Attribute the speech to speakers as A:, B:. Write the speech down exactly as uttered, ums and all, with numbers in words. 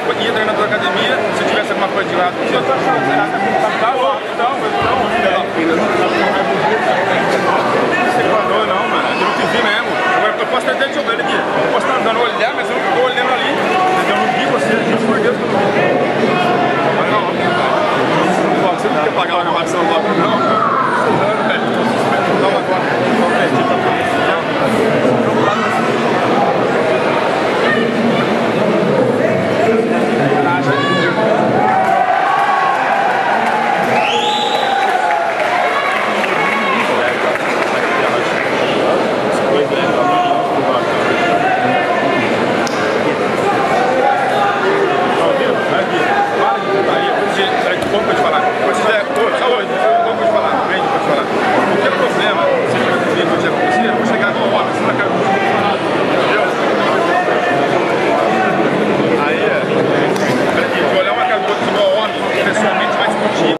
A: ia treinando na academia, se tivesse alguma coisa de lado, eu tô achando que será que tá bom, então, mas não, você guardou não, mano, eu não te vi mesmo, agora eu posso até jogando aqui.